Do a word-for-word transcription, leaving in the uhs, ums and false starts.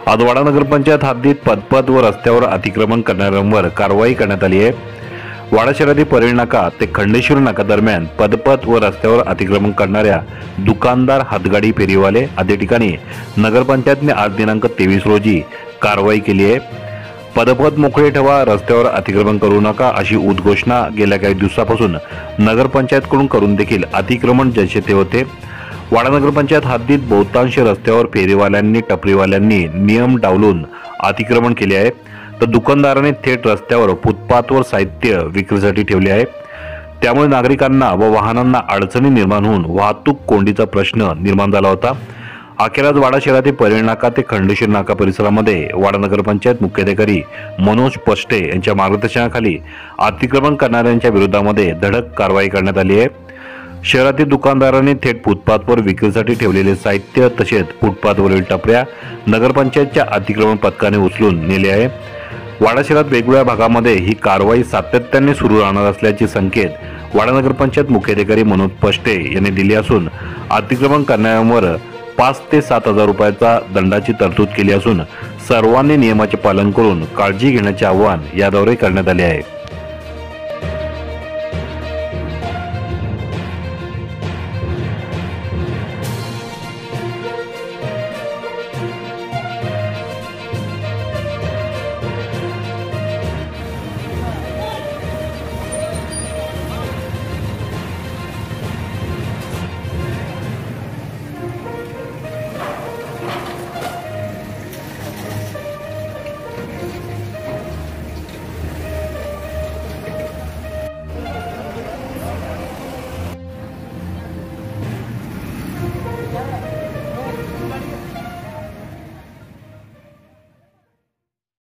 आज वाडा नगरपंचायत हद्दीत पदपथ व रस्त्यावर अतिक्रमण करणाऱ्यांवर कारवाई करण्यात आली आहे। वाडा शहरातील परेड नाका ते खंडेश्वर नाका दरम्यान पदपथ व रस्त्यावर अतिक्रमण करणाऱ्या दुकानदार, हातगाडी फेरीवाले आदी ठिकाणी नगरपंचायतने आज दिनांक तेवीस रोजी कारवाई केली आहे। पदपथ मोकळे ठेवा, रस्त्यावर अतिक्रमण करू नका अशी उद्घोषणा गेल्या काही दिवसापासून नगरपंचायतकडून करून देखील अतिक्रमण जनशेते होते। वाडा नगरपंचायत हद्दीत बहुतांश रस्त्यावर फेरीवाल्यांनी, टपरीवाल्यांनी नियम डावलून अतिक्रमण केले आहे, तर दुकानदारांनी थेट रस्त्यावर फुटपाथवर साहित्य विक्रीसाठी ठेवले आहे। त्यामुळे नागरिकांना व वाहनांना अडचणी निर्माण होऊन वाहतूक कोंडीचा प्रश्न निर्माण झाला होता। अखेर वाडा शहरातील परेड नाका ते खंडेश्वर नाका परिसरामध्ये वाडा नगरपंचायत मुख्याधिकारी मनोज पष्टे यांच्या मार्गदर्शनाखाली अतिक्रमण करणाऱ्यांच्या विरोधामध्ये धडक कारवाई करण्यात आली आहे। शहरातील दुकानदारांनी थेट फुटपाथवर विक्रीसाठी ठेवलेले साहित्य तसेच फुटपाथवरील टपऱ्या नगरपंचायतच्या अतिक्रमण पथकाने उचलून नेले आहे। वाडा शहरात वेगवेगळ्या भागामध्ये ही कारवाई सातत्याने सुरू राहणार असल्याचे संकेत वाडा नगरपंचायत मुख्याधिकारी मनोज पष्टे यांनी दिले असून अतिक्रमण करणाऱ्यांवर पाच ते सात हजार रुपयाचा दंडाची तरतूद केली असून सर्वांनी नियमाचे पालन करून काळजी घेण्याचे आवाहन याद्वारे करण्यात आले आहे।